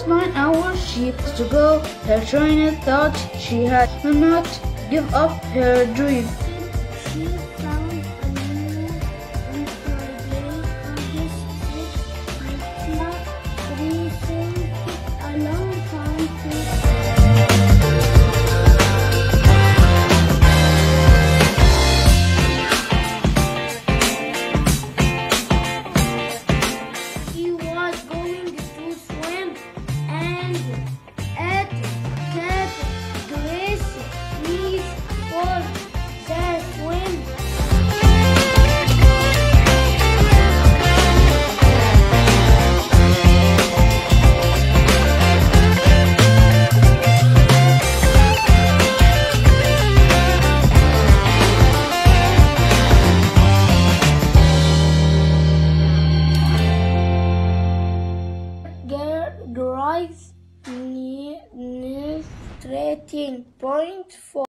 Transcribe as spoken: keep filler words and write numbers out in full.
just nine hours she has to go. Her trainer thought she had to not give up her dream. She found a new employee on his trip. Racing took a long time to drive near thirteen point four.